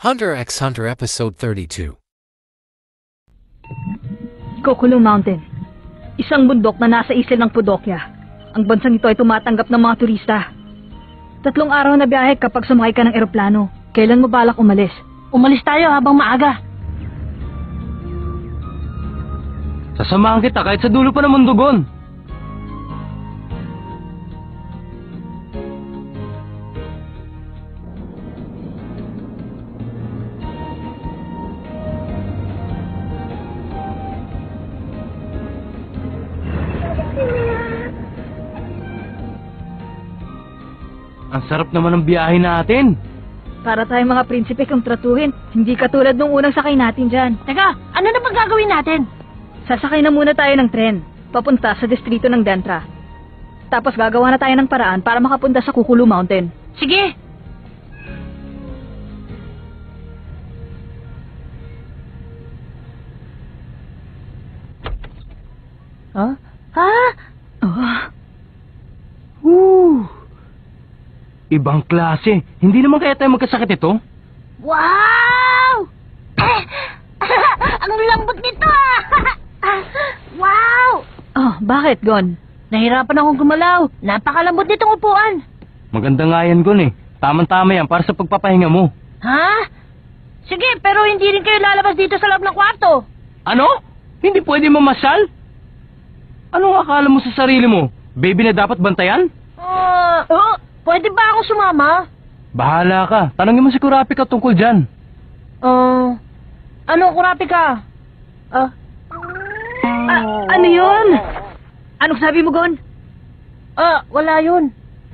Hunter x Hunter Episode 32. Kokulu Mountain. Isang bundok na nasa isla ng Pudokya. Ang bansang ito ay tumatanggap ng mga turista. 3 araw na biyahe kapag sumakay ka ng eroplano. Kailan mo balak umalis? Umalis tayo habang maaga. Sasamahan kita kahit sa dulo pa ng mundugon. Ang sarap naman ng biyahe natin. Para tayong mga prinsipe kung tratuhin. Hindi katulad nung unang sakay natin dyan. Teka, ano na bang gagawin natin? Sasakay na muna tayo ng tren. Papunta sa distrito ng Dentra. Tapos gagawa na tayo ng paraan para makapunta sa Kukulu Mountain. Sige. Huh? Ha? Oh. Ibang klase. Hindi naman kaya tayo magkasakit ito? Wow! Ang lambot nito ah! Wow! Oh, bakit, Gon? Nahirapan akong gumalaw. Napakalambot nitong upuan. Maganda nga yan, Gon eh. Tamang-tama yan para sa pagpapahinga mo. Ha? Sige, pero hindi rin kayo lalabas dito sa loob ng kwarto. Ano? Hindi pwede mamasyal? Anong akala mo sa sarili mo? Baby na dapat bantayan? Pwede ba akong sumama? Bahala ka. Tanongin mo si Kurapika tungkol dyan. Ano, Kurapika? Ano yun? Anong sabi mo, Gon? Wala yun.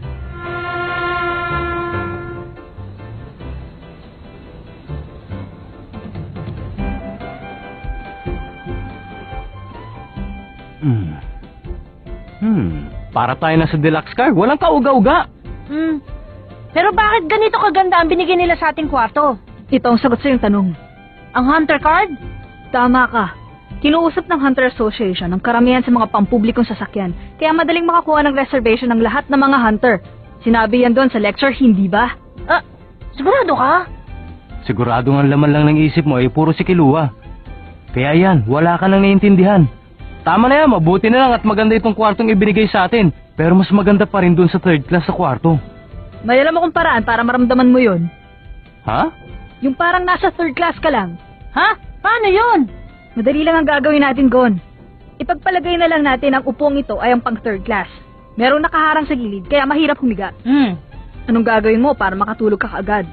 Para tayo na sa deluxe car. Walang kauga-uga. Pero bakit ganito kaganda ang binigay nila sa ating kwarto? Ito ang sagot sa iyong tanong. Ang hunter card? Tama ka. Kinuusap ng Hunter Association ang karamihan sa mga pampublikong sasakyan, kaya madaling makakuha ng reservation ng lahat ng mga hunter. Sinabi yan doon sa lecture, hindi ba? Sigurado ka? Sigurado ang laman lang ng isip mo ay puro si Kilua. Kaya yan, wala ka nang naiintindihan. Tama na yan, mabuti na lang at maganda itong kwartong ibinigay sa atin. Pero mas maganda pa rin doon sa 3rd class sa kwarto. May alam akong paraan para maramdaman mo yun. Ha? Yung parang nasa 3rd class ka lang. Ha? Paano yun? Madali lang ang gagawin natin, Gon. Ipagpalagay na lang natin ang upong ito ay ang pang 3rd class. Merong nakaharang sa gilid, kaya mahirap humiga. Anong gagawin mo para makatulog ka kaagad?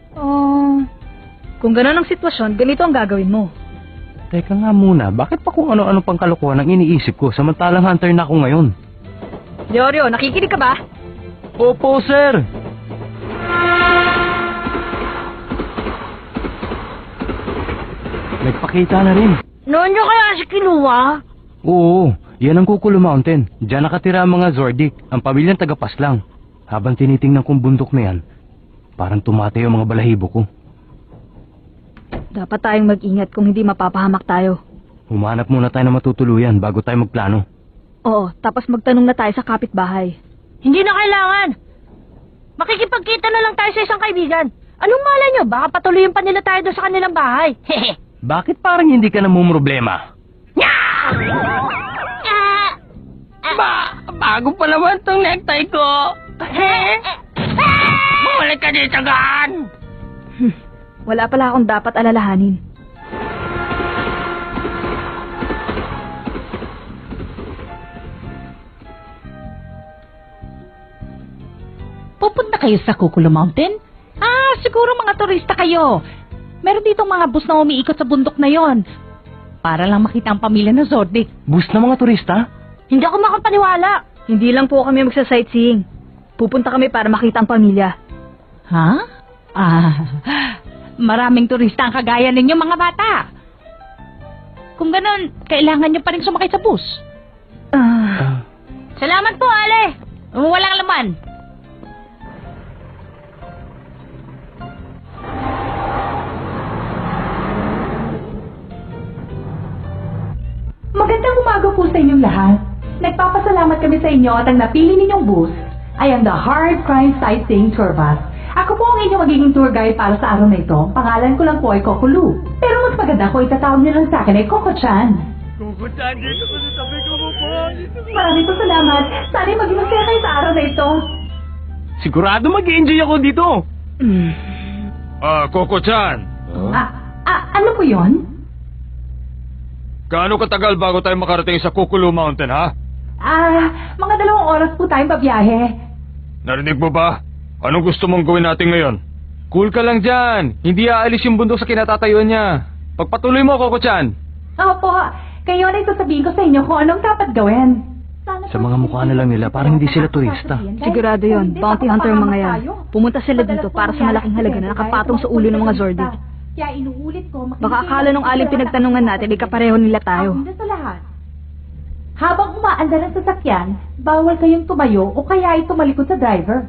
Kung gano'n ang sitwasyon, ganito ang gagawin mo. Teka nga muna, bakit pa kung ano-ano pang kalokohan ang iniisip ko samantalang hunter na ako ngayon? Leorio, nakikinig ka ba? Opo, sir! Nagpakita na rin. Noon nyo kaya si Kilua? Oo, yan ang Kukulu Mountain. Diyan nakatira ang mga Zordik, ang pamilyang tagapaslang. Habang tinitingnan kong bundok na yan, parang tumatay ang mga balahibo ko. Dapat tayong mag-ingat kung hindi mapapahamak tayo. Humanap muna tayo na matutuluyan bago tayo magplano. Oo, tapos magtanong na tayo sa kapitbahay. Hindi na kailangan. Makikipagkita na lang tayo sa isang kaibigan. Anong malay nyo? Baka patuloyin pa nila tayo doon sa kanilang bahay. Bakit parang hindi ka namumroblema? Bago pa naman tong necktie ko. Bumalik ka dito, Gan! Wala pala akong dapat alalahanin. Pupunta kayo sa Kukulu Mountain? Siguro mga turista kayo. Meron ditong mga bus na umiikot sa bundok na yon. Para lang makita ang pamilya ng Zordik. Bus na mga turista? Hindi ako makapaniwala. Hindi lang po kami magsa-sightseeing. Pupunta kami para makita ang pamilya. Ha? Maraming turista ang kagaya ninyo mga bata. Kung ganon, kailangan nyo pa rin sumakay sa bus. Salamat po, Ale. Walang laman. Magandang umaga po sa inyong lahat. Nagpapasalamat kami sa inyo at ang napili ninyong bus ay ang The Hard Crime Sightseeing Tour Bus Ako po ang inyong magiging tour guide para sa araw na ito. Pangalan ko lang po ay Coco Lu. Pero mas maganda ko itatawag niyo lang sa akin ay Coco-chan. Coco-chan, dito ko sa tabi ko po. Maraming po salamat. Sana'y maging masaya kayo sa araw na ito. Sigurado mag-enjoy ako dito. Coco-chan. Ano po yon? Gaano katagal bago tayo makarating sa Kukulu Mountain, ha? Mga 2 oras po tayong pabiyahe. Narinig mo ba? Anong gusto mong gawin natin ngayon? Cool ka lang dyan. Hindi aalis yung bundok sa kinatatayuan niya. Pagpatuloy mo, Coco-chan. Opo, kayo na sasabihin ko sa inyo kung anong dapat gawin. Sa mga mukha na lang nila, parang hindi sila turista. Sigurado yon, bounty hunter ang mga yan. Pumunta sila dito para sa malaking halaga na nakapatong sa ulo ng mga Zordik. Kaya inuulit ko, Baka akala nung aling pinagtanungan natin, ay kapareho nila tayo. Sa lahat. Habang umaandar ang sasakyan, bawal kayong tumayo o kaya ay tumalikod sa driver.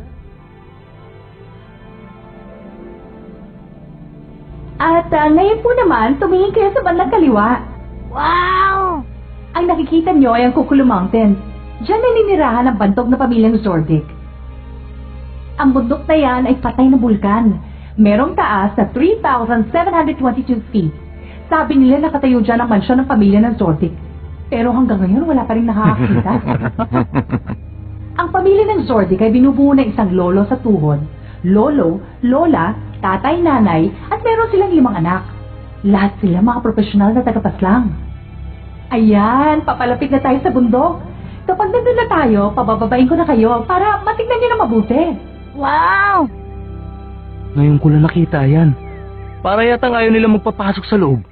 At ngayon po naman, tumingin kayo sa bandang kaliwa. Wow! Ang nakikita nyo ay ang Kukulu Mountain. Diyan naninirahan ang bantog na pamilyang Zordik. Ang bundok na yan ay patay na bulkan. Merong taas na 3,722 feet. Sabi nila nakatayo dyan ang mansyon ng pamilya ng Zordik. Pero hanggang ngayon wala pa rin nakakakita. Ang pamilya ng Zordik ay binubuo ng isang lolo sa tuhod, lolo, lola, tatay, nanay, at meron silang 5 anak. Lahat sila mga profesional na tagapaslang. Ayan, papalapit na tayo sa bundok. Kapag nandun na tayo, pabababain ko na kayo para matignan nyo na mabuti. Wow! Ngayon ko lang nakita yan. Para yata ayaw nila magpapasok sa loob.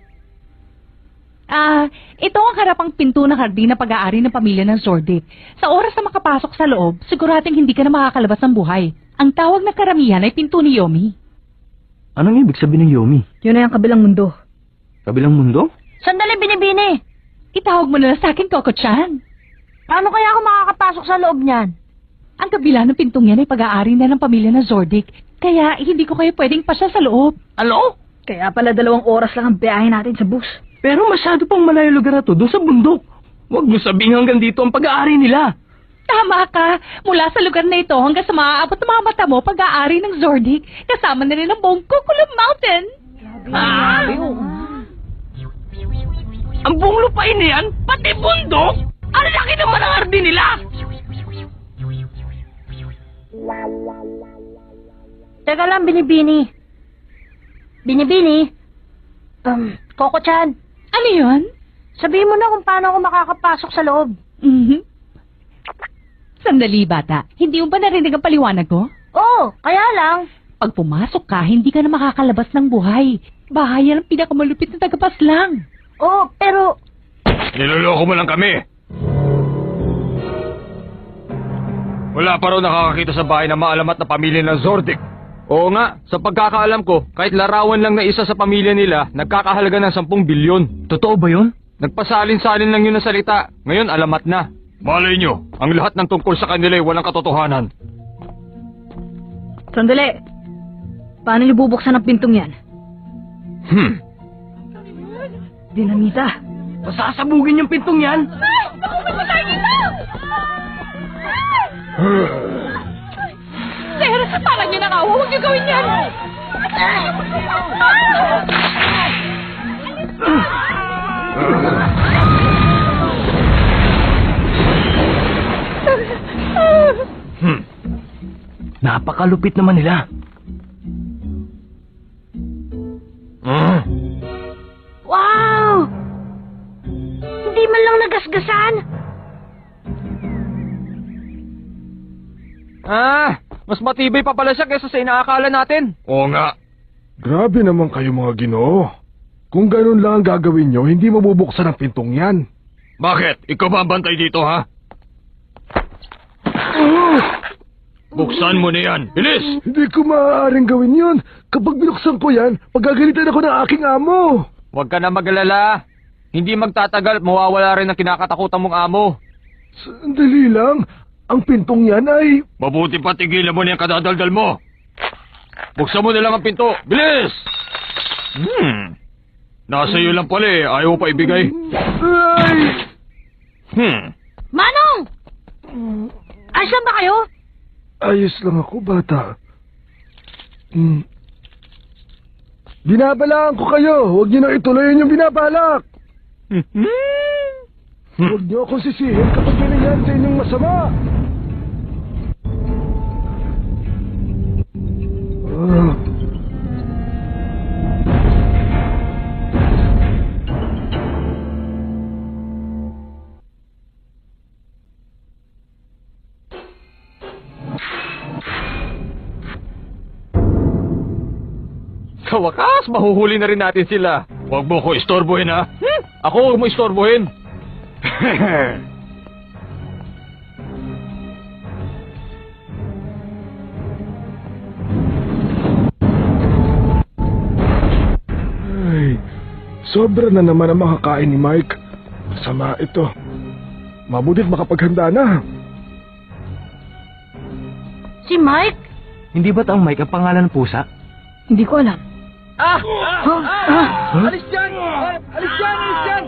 Ito ang harapang pinto ng hardin na pag-aari ng pamilya ng Zordik. Sa oras na makapasok sa loob, siguradong hindi ka na makakalabas ng buhay. Ang tawag na karamihan ay pinto ni Yomi. Anong ibig sabihin ng Yomi? Yun ay ang kabilang mundo. Kabilang mundo? Sandali, Binibini! Itawag mo na lang sa akin, Coco-chan. Paano kaya ako makakapasok sa loob niyan? Ang kabila ng pintong yan ay pag-aari na ng pamilya ng Zordik. Kaya hindi ko kayo pwedeng pasya sa loob. Ano? Kaya pala 2 oras lang ang biyahe natin sa bus. Pero masyado pang malayo lugar na to doon sa bundok. Huwag mo sabihin hanggang dito ang pag-aari nila. Tama ka. Mula sa lugar na ito hanggang sa maaabot ng mga mata mo pag-aari ng Zordik. Kasama na rin ang buong Kukulu Mountain. Ang buong lupain na yan, pati bundok? Ang laki naman ang hardin nila! Teka lang, Binibini. Binibini? Coco-chan, Ano yun? sabihin mo na kung paano ako makakapasok sa loob. Sandali, bata. Hindi mo ba narinig ang paliwanag ko? Oo, kaya lang. Pag pumasok ka, hindi ka na makakalabas ng buhay. Bahayan ang pinakamalupit na tagapaslang. Oo, pero... Niloloko mo lang kami. Wala pa raw nakakakita sa bahay na maalamat na pamilya ng Zordik. Oo nga, sa pagkakaalam ko, kahit larawan lang na isa sa pamilya nila, nagkakahalaga ng 10 bilyon. Totoo ba yun? Nagpasalin-salin lang yun na salita. Ngayon, alamat na. Malay nyo, ang lahat ng tungkol sa kanila ay walang katotohanan. Sandali. Paano niyo bubuksan ang pintong yan? Dinamita. Pasasabugin yung pintong yan. Sir, parang yun ang awa. Huwag niyo gawin yan. Napakalupit naman nila. Wow! Hindi man lang nagasgasan. Mas matibay pa pala siya kaysa sa inaakala natin. Oo nga. Grabe naman kayo mga Ginoo. Kung ganun lang ang gagawin nyo, hindi mabubuksan ang pintong yan. Bakit? Ikaw ba ang bantay dito, ha? Buksan mo na yan. Bilis! Hindi ko maaaring gawin yun. Kapag binuksan ko yan, pagagalitan ako ng aking amo. Huwag ka na mag-alala. Hindi magtatagal, mawawala rin ang kinakatakutan mong amo. Sandali lang. Ang pintong yan ay... Mabuti pa tigilan mo na yung kadadaldal mo. Buksan mo na lang ang pinto. Bilis! Nasa iyo lang pala eh. Ayaw mo pa ibigay. Ay! Manong! Asan ba kayo? Ayos lang ako, bata. Binabalaan ko kayo. Huwag niyo na ituloy yung binabalak. Huwag niyo akong sisihin kapag ginayan sa inyong masama. Sa wakas, mahuhuli na rin natin sila. Huwag mo ko istorbohin, ha? Ako huwag mo istorbohin. Ay, sobra na naman ang makakain ni Mike. Masama ito. Mabutit makapaghanda na. Si Mike? Hindi ba't ang Mike ang pangalan ng pusa? Hindi ko alam. Alis dyan! Alis dyan! Alis dyan!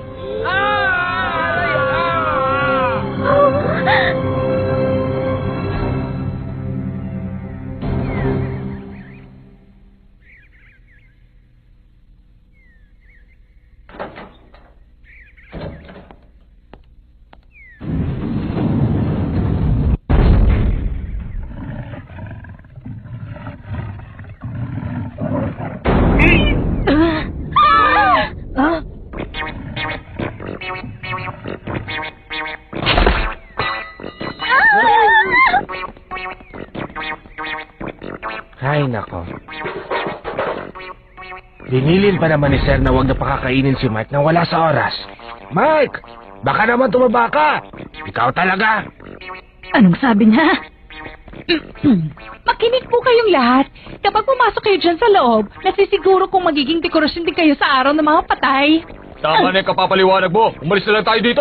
Ay, nako. Binilin pa naman ni Sir na huwag na pakakainin si Mike nang wala sa oras. Mike! Baka naman tumaba ka! Ikaw talaga! Anong sabi niya? Makinig po kayong lahat. Kapag pumasok kayo dyan sa loob, nasisiguro kung magiging dekorasyon din kayo sa araw ng mga patay. Tama na yung kapapaliwanag mo. Umalis na lang tayo dito.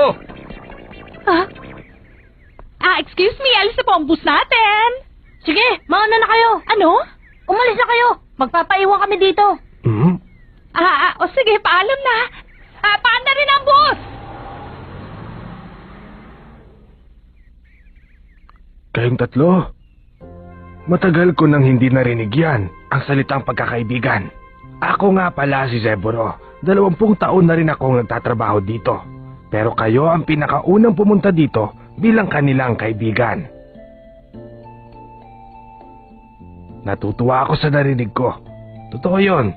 Excuse me, alis na po ang bus natin. Sige, mauna na kayo. Ano? Umalis na kayo. Magpapaiwan kami dito. Sige, paalam na. Paanda rin ang bus! Kayong tatlo, matagal ko nang hindi narinig yan, ang salitang pagkakaibigan. Ako nga pala si Zeburo. 20 taon na rin akong nagtatrabaho dito. Pero kayo ang pinakaunang pumunta dito bilang kanilang kaibigan. Natutuwa ako sa narinig ko. Totoo yun.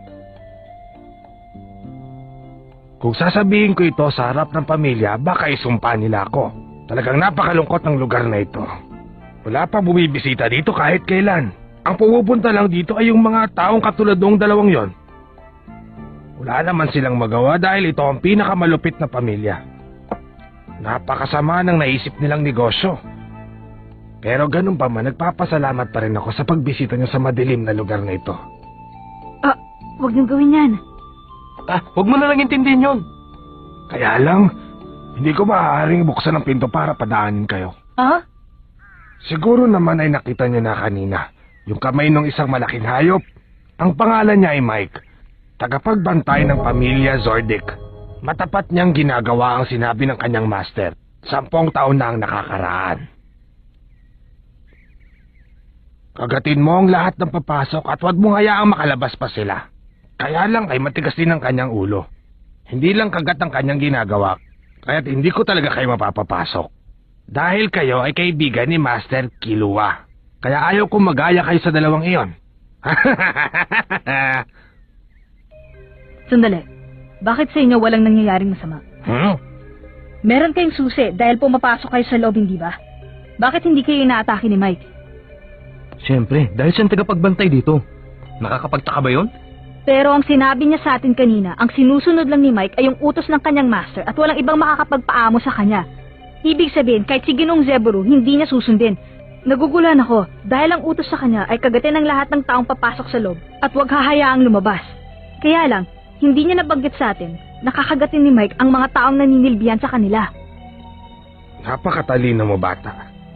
Kung sasabihin ko ito sa harap ng pamilya, baka isumpa nila ako. Talagang napakalungkot ng lugar na ito. Wala pa bumibisita dito kahit kailan. Ang pumupunta lang dito ay yung mga taong katulad noong dalawang yon. Wala naman silang magawa dahil ito ang pinakamalupit na pamilya. Napakasama ng naisip nilang negosyo. Pero ganun pa man, nagpapasalamat pa rin ako sa pagbisita niyo sa madilim na lugar na ito. Huwag niyong gawin yan. Huwag mo na lang intindihin yun. Kaya lang, hindi ko maaaring buksan ang pinto para padaanin kayo. Siguro naman ay nakita niyo na kanina, yung kamay ng isang malaking hayop. Ang pangalan niya ay Mike, tagapagbantay ng pamilya Zordic. Matapat niyang ginagawa ang sinabi ng kanyang master. 10 taon na ang nakakaraan. Kagatin mo ang lahat ng papasok at huwag mong hayaang makalabas pa sila. Kaya lang ay matigas din ang kanyang ulo. Hindi lang kagat ang kanyang ginagawa, kaya't hindi ko talaga kayo mapapapasok. Dahil kayo ay kaibigan ni Master Killua. Kaya ayaw kong magaya kayo sa dalawang iyon. Sandali. Bakit sa inyo walang nangyayaring masama? Meron kayong susi dahil pumapasok kayo sa loob, hindi ba? Bakit hindi kayo inaatake ni Mike? Siyempre, dahil siyang tagapagbantay dito. Nakakapagtaka ba yun? Pero ang sinabi niya sa atin kanina, ang sinusunod lang ni Mike ay yung utos ng kanyang master at walang ibang makakapagpaamo sa kanya. Ibig sabihin, kahit si Ginong Zeburo, hindi niya susundin. Nagugulan ako dahil ang utos sa kanya ay kagatin ng lahat ng taong papasok sa loob at huwag hahayaang lumabas. Kaya lang, hindi niya nabanggit sa atin, nakakagatin ni Mike ang mga taong naninilbihan sa kanila. Napakatalino mo, bata.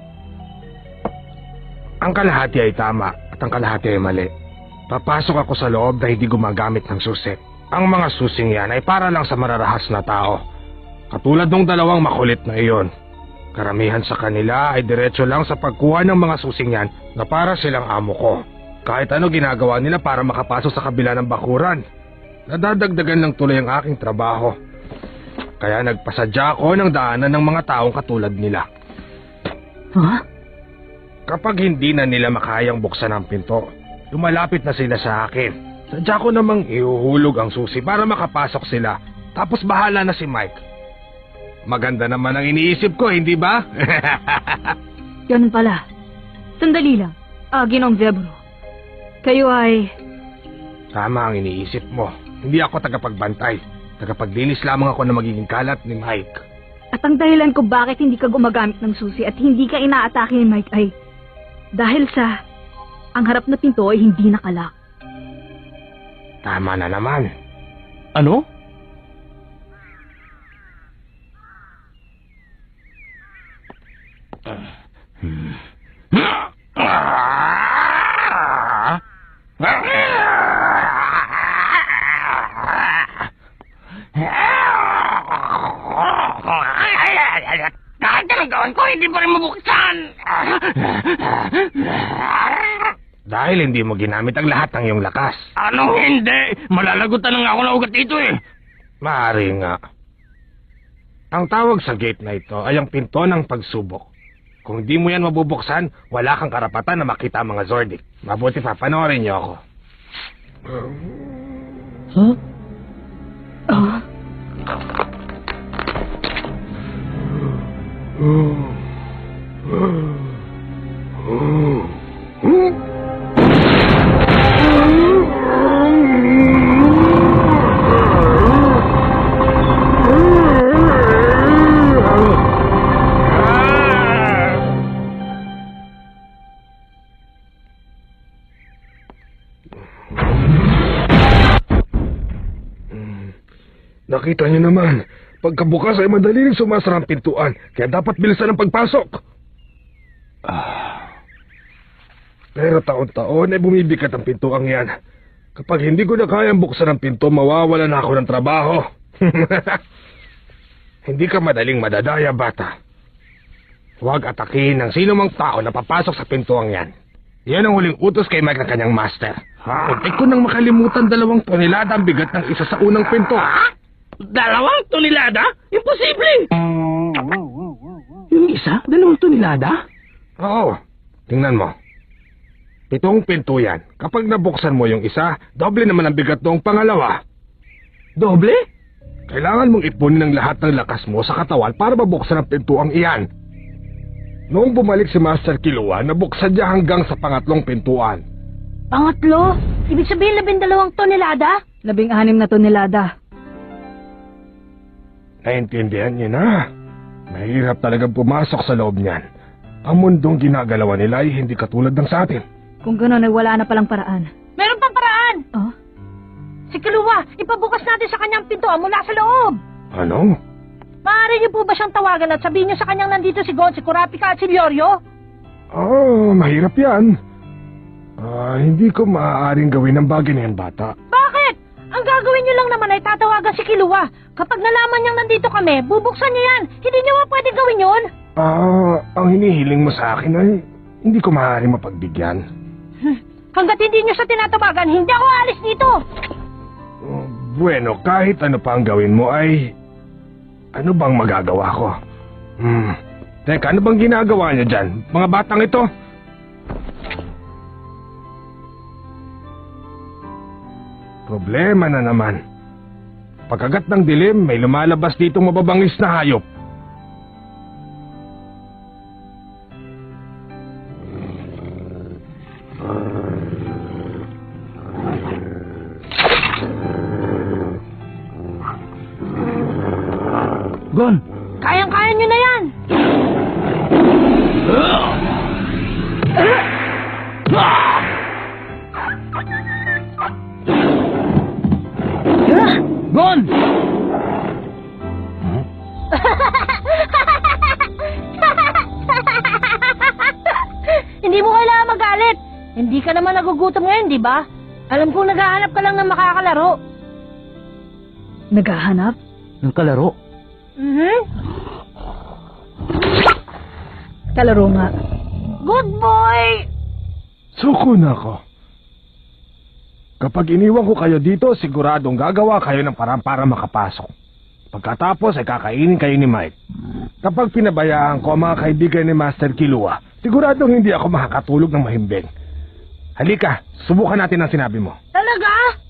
Ang kalahati ay tama at ang kalahati ay mali. Papasok ako sa loob na hindi gumagamit ng susi. Ang mga susing yan ay para lang sa mararahas na tao. Katulad ng dalawang makulit na iyon. Karamihan sa kanila ay diretso lang sa pagkuha ng mga susing yan na para silang amo ko. Kahit ano ginagawa nila para makapasok sa kabila ng bakuran. Nadadagdagan lang tuloy ang aking trabaho. Kaya nagpasadya ako ng daanan ng mga taong katulad nila. Huh? Kapag hindi na nila makayang buksan ang pinto, lumalapit na sila sa akin. Sadya ko namang ihuhulog ang susi para makapasok sila. Tapos bahala na si Mike. Maganda naman ang iniisip ko, hindi ba? Ganun pala. Sandali lang. Ginoong Zebro. Kayo ay... Tama ang iniisip mo. Hindi ako tagapagbantay. Tagapaglinis lamang ako na magiging kalat ni Mike. At ang dahilan ko bakit hindi ka gumagamit ng susi at hindi ka inaatake ni Mike ay... Dahil sa... Ang harap na pinto ay hindi nakalak. Tama na naman. Ano? Kahit anong gawin ko, hindi pa rin mabuksan. Dahil hindi mo ginamit ang lahat ng iyong lakas. Anong hindi? Malalagutan na nga ako na ugat dito eh. Maaari nga. Ang tawag sa gate na ito ay ang pinto ng pagsubok. Kung di mo yan mabubuksan, wala kang karapatan na makita ang mga Zordik. Mabuti pa, panoorin niyo ako. Huh? Nakita niyo naman, pagkabukas ay madali rin sumasara ang pintuan, kaya dapat bilisan ang pagpasok. Pero taon-taon ay bumibigat ang pintuang yan. Kapag hindi ko na kayang buksan ang pinto, mawawala na ako ng trabaho. Hindi ka madaling madadaya, bata. Huwag atakihin ng sino mang tao na papasok sa pintuang yan. Yan ang huling utos kay Mike ng kanyang master. Muntik ko nang makalimutan 2 tonelada ang bigat ng isa sa unang pinto. 2 tonelada? Imposible! Yung isa? 2 tonelada? Oo, tingnan mo. 7 pinto yan. Kapag nabuksan mo yung isa, doble naman ang bigat noong pangalawa. Doble? Kailangan mong ipunin ang lahat ng lakas mo sa katawan para mabuksan ang pintuang iyan. Noong bumalik si Master Killua, nabuksan niya hanggang sa 3 pintuan. Pangatlo? Ibig sabihin 12 tonelada? 16 na tonelada. Naintindihan niyo na. Mahirap talagang pumasok sa loob niyan. Ang mundong ginagalawan nila ay hindi katulad ng sa atin. Kung gano'n ay wala na palang paraan. Meron pang paraan! Oh? Si Killua, ipabukas natin sa kanyang pintuan mula sa loob! Ano? Maaari niyo po ba siyang tawagan at sabihin niyo sa kanyang nandito si Gon, si Kurapika at si Leorio? Mahirap yan. Hindi ko maaaring gawin ang bagay na yan, bata. Bakit? Ang gagawin niyo lang naman ay tatawagan si Killua. Kapag nalaman niyang nandito kami, bubuksan niya yan. Hindi niyo ba pwede gawin yun? Ang hinihiling mo sa akin ay hindi ko maaaring mapagbigyan. Hanggat hindi niyo siya tinatawagan, hindi ako aalis dito. Bueno, kahit ano pa ang gawin mo ay... Ano bang magagawa ko? Teka, ano bang ginagawa niyo dyan? Mga batang ito? Problema na naman. Pagkagat ng dilim, may lumalabas ditong mababangis na hayop. Gon! Kayang-kaya niyo na yan. Gon! Hindi mo kailangan magalit. Hindi ka naman nagugutom ngayon, di ba? Alam kong naghahanap ka lang ng makakalaro. Naghahanap? Ng kalaro? Kalaro nga. Good boy! Suko na ako. Kapag iniwan ko kayo dito, siguradong gagawa kayo ng parang para makapasok. Pagkatapos ay kakainin kayo ni Mike. Kapag pinabayaan ko ang mga kaibigan ni Master Kilua, siguradong hindi ako makakatulog ng mahimbing. Halika, subukan natin ang sinabi mo. Talaga?